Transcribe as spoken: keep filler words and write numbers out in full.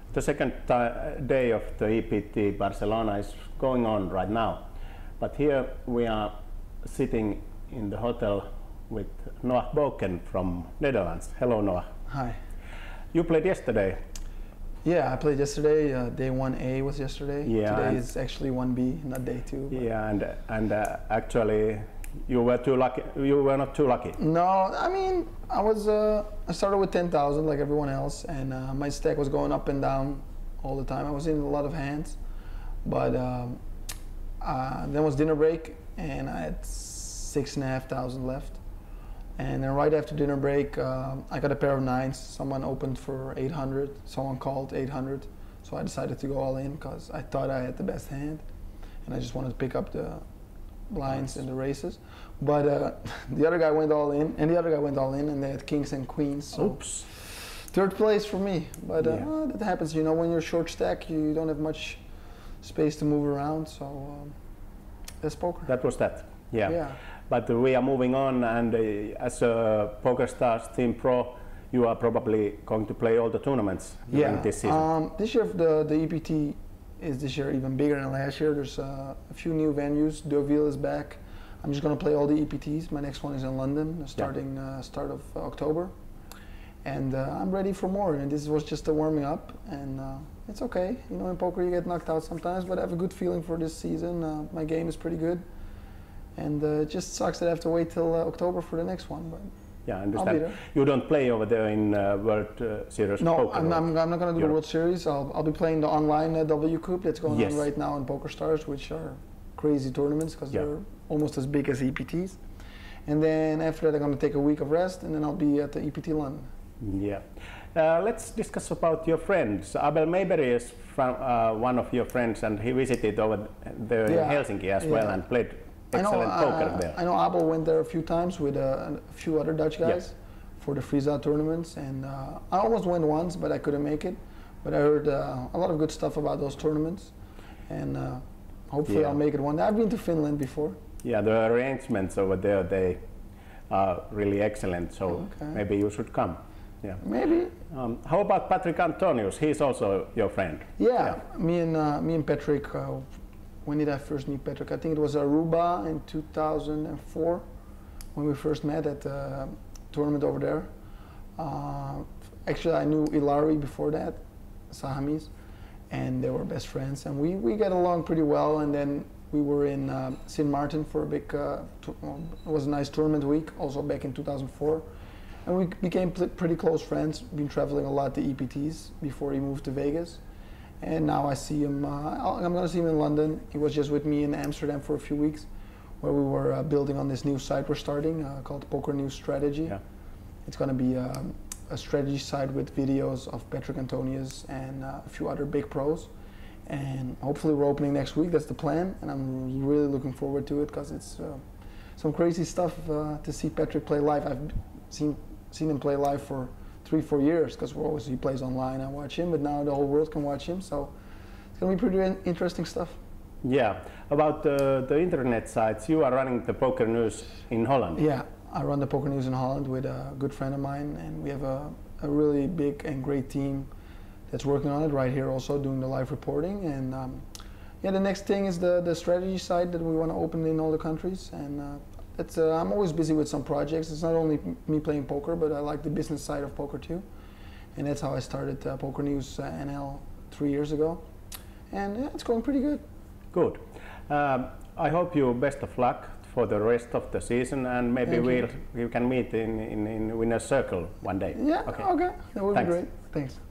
The second day of the E P T Barcelona is going on right now, but here we are sitting in the hotel with Noah Boeken from Netherlands. Hello, Noah. Hi. You played yesterday. Yeah, I played yesterday. Uh, day one A was yesterday. Yeah, Today is actually one B, not day two. Yeah, and and uh, actually, you were too lucky. You were not too lucky. No, I mean, I was. Uh, I started with ten thousand like everyone else, and uh, my stack was going up and down all the time. I was in a lot of hands, but um, uh, then was dinner break, and I had six and a half thousand left. And then right after dinner break, uh, I got a pair of nines. Someone opened for eight hundred. Someone called eight hundred. So I decided to go all in because I thought I had the best hand, and I just wanted to pick up the blinds in the races. But uh, the other guy went all in, and the other guy went all in, and they had kings and queens. So Oops. Third place for me. But uh, Yeah. that happens, you know, when you're short stack, you don't have much space to move around. So um, that's poker. That was that. Yeah. Yeah. But uh, we are moving on, and uh, as a PokerStars Team Pro, you are probably going to play all the tournaments during Yeah. this season. Um, this year the the E P T is this year even bigger than last year. There's uh, a few new venues. Deauville is back. I'm just going to play all the E P Ts. My next one is in London, starting yeah. uh, start of uh, October, and uh, I'm ready for more. And this was just a warming up, and uh, it's okay. You know, in poker you get knocked out sometimes, but I have a good feeling for this season. Uh, my game is pretty good. And uh, it just sucks that I have to wait till uh, October for the next one. But yeah, I I'll be understand. there. You don't play over there in uh, World uh, Series No, Poker? I'm, I'm, I'm not going to do the Europe. World Series. I'll, I'll be playing the online uh, W Cup that's going Yes. on right now in PokerStars, which are crazy tournaments because Yeah. they're almost as big as E P Ts. And then after that, I'm going to take a week of rest, and then I'll be at the E P T London. Yeah. Uh, let's discuss about your friends. Abel Mayberry is from, uh, one of your friends, and he visited over there Yeah. in Helsinki as Yeah. well and played excellent I know, poker uh, there. I know Abel went there a few times with uh, a few other Dutch guys Yes. for the Frieza tournaments, and uh, I almost went once, but I couldn't make it. But I heard uh, a lot of good stuff about those tournaments, and uh, hopefully Yeah. I'll make it one day. I've been to Finland before. Yeah, the arrangements over there, they are really excellent, so Okay. maybe you should come. Yeah. Maybe. Um, how about Patrick Antonius? He's also your friend. Yeah, me and uh, me and Patrick. Uh, when did I first meet Patrick? I think it was Aruba in two thousand four when we first met at the tournament over there. Uh, actually, I knew Ilari before that, Sahamis, and they were best friends, and we we got along pretty well. And then we were in uh, Sint Maarten for a big. Uh, it was a nice tournament week, also back in two thousand four. And we became pretty close friends. Been traveling a lot to E P Ts before he moved to Vegas. And now I see him, uh, I'm going to see him in London. He was just with me in Amsterdam for a few weeks, where we were uh, building on this new site we're starting uh, called Poker News Strategy. Yeah. It's going to be um, a strategy site with videos of Patrick Antonius and uh, a few other big pros. And hopefully we're opening next week, that's the plan. And I'm really looking forward to it because it's uh, some crazy stuff uh, to see Patrick play live. I've seen seen him play live for three, four years because we're always he plays online. I watch him, but now the whole world can watch him. So it's gonna be pretty in interesting stuff. Yeah. About uh, the internet sites, you are running the Poker News in Holland. Yeah, I run the Poker News in Holland with a good friend of mine, and we have a, a really big and great team that's working on it right here, also doing the live reporting. And um, yeah, the next thing is the the strategy site that we want to open in all the countries. And uh, It's, uh, I'm always busy with some projects. It's not only me playing poker, but I like the business side of poker too. And that's how I started uh, Poker News uh, N L three years ago. And yeah, it's going pretty good. Good. Um, I hope you best of luck for the rest of the season, and maybe Thank we'll you. we can meet in, in, in Winner's Circle one day. Yeah, Okay. okay. That would Thanks. be great. Thanks.